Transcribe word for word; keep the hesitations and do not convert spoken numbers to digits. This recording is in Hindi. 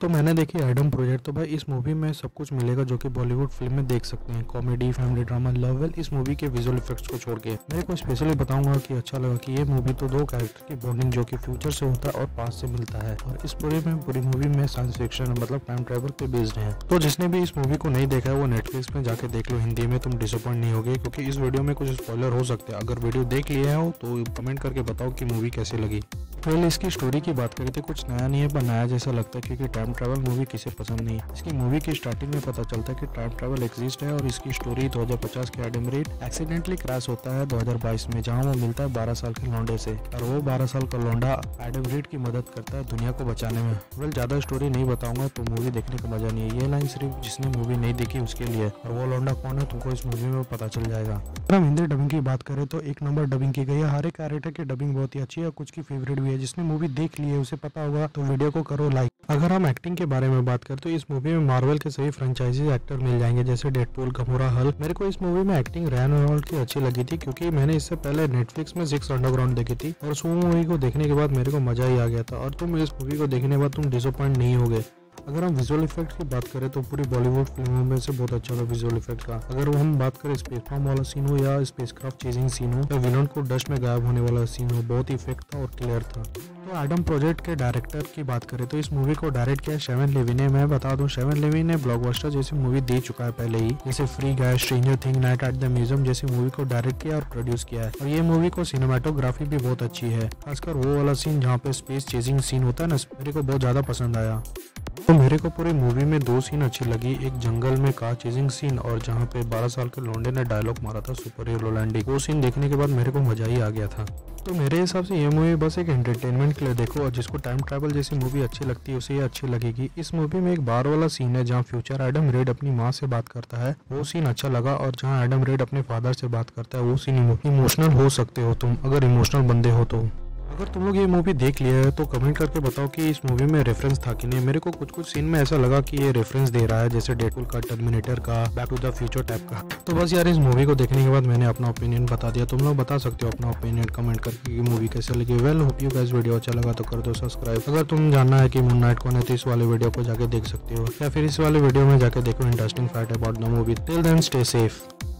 तो मैंने देखी एडम प्रोजेक्ट। तो भाई इस मूवी में सब कुछ मिलेगा जो कि बॉलीवुड फिल्म में देख सकते हैं, comedy, family drama, love. Well इस मूवी के विजुअल इफेक्ट्स को छोड़ के मेरे को स्पेशली बताऊंगा कि अच्छा लगा कि ये मूवी तो दो कैरेक्टर की बॉन्डिंग जो कि फ्यूचर से होता है और पास्ट से मिलता है, और इस पूरी में पूरी मूवी में साइंस फिक्शन मतलब टाइम ट्रैवल पे बेस्ड है। तो जिसने भी इस मूवी को नहीं देखा है वो नेटफ्लिक्स में जाके देख लो, हिंदी में, तुम डिसअपॉइंट नहीं होगे, क्योंकि इस वीडियो में कुछ स्पॉइलर हो सकते हैं। अगर वीडियो देख लिया हो तो कमेंट करके बताओ कि मूवी कैसी लगी। वेल इसकी स्टोरी की बात करें तो कुछ नया नहीं है, पर नया जैसा लगता है, क्योंकि टाइम ट्रैवल मूवी किसे पसंद नहीं। इसकी मूवी की स्टार्टिंग में पता चलता है कि टाइम ट्रैवल एग्जिस्ट है, और इसकी स्टोरी दो हज़ार पचास के एडम रीड एक्सीडेंटली क्रैश होता है दो हज़ार बाईस में, जहां वो मिलता है बारह साल के लौंडे से, और वो बारह साल का लौंडा एडम रीड की मदद करता है दुनिया को बचाने में। वेल ज्यादा स्टोरी नहीं बताऊंगा, तो मूवी देखने का मजा नहीं है। ये लाइन सिर्फ जिसने मूवी नहीं देखी उसके लिए, और वो लौंडा कौन है तुमको इस मूवी में पता चल जाएगा। अगर हम हिंदी डबिंग की बात करें तो एक नंबर डबिंग की गई है। हर एक कैरेक्टर की डबिंग बहुत ही अच्छी है, कुछ की फेवरेट भी है। जिसने मूवी देख लिए उसे पता होगा, तो वीडियो को करो लाइक। अगर हम एक्टिंग के बारे में बात करें तो इस मूवी में मार्वल के सभी फ्रेंचाइजी एक्टर मिल जाएंगे, जैसे डेडपूल, गमोरा, हल्क। मेरे को इस मूवी में एक्टिंग रयान रेनॉल्ड्स की अच्छी लगी थी, क्योंकि मैंने इससे पहले नेटफ्लिक्स में सिक्स अंडरग्राउंड देखी थी, और उस मूवी को देखने के बाद मेरे को मजा ही आ गया था, और तुम इस मूवी को देखने के बाद तुम डिसअपॉइंट नहीं होगे। अगर हम विजुअल इफेक्ट की बात करें तो पूरी बॉलीवुड फिल्मों में से बहुत अच्छा था विजुअल इफेक्ट का। अगर वो हम बात करें स्पेस फॉर्म वाला सीन हो या स्पेसक्राफ्ट चेजिंग सीन हो या विलन को डस्ट में गायब होने वाला सीन हो, बहुत ही इफेक्ट था और क्लियर था। तो एडम प्रोजेक्ट के डायरेक्टर की बात करें तो इस मूवी को डायरेक्ट किया शेवन लेवी ने। मैं बता दूं शेवन लेवी ने ब्लॉकबस्टर जैसी मूवी दे चुका है पहले ही, जैसे Free Guy, Stranger Thing, Night at the Museum जैसी मूवी को डायरेक्ट किया और प्रोड्यूस किया है। और ये मूवी को सिनेमाटोग्राफी भी बहुत अच्छी है, खासकर वो वाला सीन जहाँ पे स्पेस चेजिंग सीन होता है ना, मेरे को बहुत ज्यादा पसंद आया। तो मेरे को पूरी मूवी में दो सीन अच्छी लगी, एक जंगल में कार चेजिंग सीन, और जहाँ पे बारह साल के लौंडे ने डायलॉग मारा था सुपर हीरो लैंडिंग। वो सीन देखने के बाद मेरे को मजा ही आ गया था। तो मेरे हिसाब से ये मूवी बस एक एंटरटेनमेंट के लिए देखो, और जिसको टाइम ट्रैवल जैसी मूवी अच्छी लगती है उसे ये अच्छी लगेगी। इस मूवी में एक बार वाला सीन है जहाँ फ्यूचर एडम रेड अपनी माँ से बात करता है, वो सीन अच्छा लगा, और जहाँ एडम रेड अपने फादर से बात करता है वो सीन इमोशनल हो सकते हो तुम, अगर इमोशनल बंदे हो तो। अगर तुम लोग ये मूवी देख लिया है तो कमेंट करके बताओ कि इस मूवी में रेफरेंस था कि नहीं। मेरे को कुछ कुछ सीन में ऐसा लगा कि ये रेफरेंस दे रहा है, जैसे डेडपूल का, टर्मिनेटर का, Back to the Future type का। तो बस यार इस मूवी को देखने के बाद मैंने अपना ओपिनियन बता दिया। तुम लोग बता सकते हो अपना ओपिनियन कमेंट करके कि मूवी कैसे लगी। Well hope you guys video अच्छा लगा तो कर दो सब्सक्राइब। अगर तुम जानना है कि मून नाइट कौन है तो इस वाले वीडियो को जाके देख सकते हो, या फिर इस वाले वीडियो में जाके देखो interesting fact about the movie. Till then stay safe.